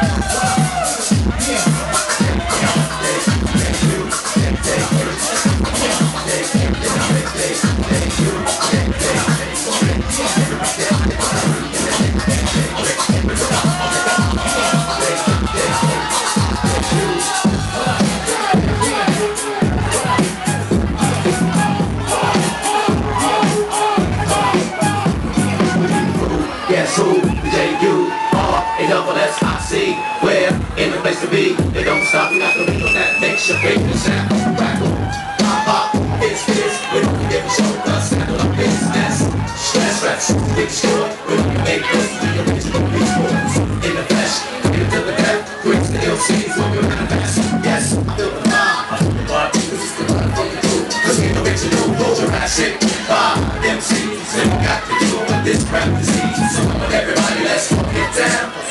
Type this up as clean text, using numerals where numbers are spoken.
Guess who? The J-U-R-A-double-S-I-C. Where? In the place to be. They don't stop. We got the rhythm that makes your favorite sound. Crackle, pop, it's this. We don't give a show. Cause handle our business. Stress, big short. We don't make us the original reports. In the flesh, into the death. Brings the ill scenes when we manifest. Yes, I feel the vibe. I feel the vibe. This is the vibe for the crew. Cause we're the original. Hold your ass shit. MCs. And we got to deal with this rap disease. So everybody, let's fuck it down.